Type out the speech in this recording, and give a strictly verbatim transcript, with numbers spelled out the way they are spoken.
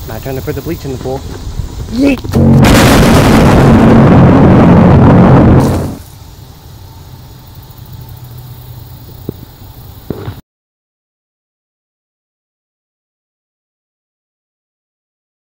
My turn to put the bleach in the pool. Yeet!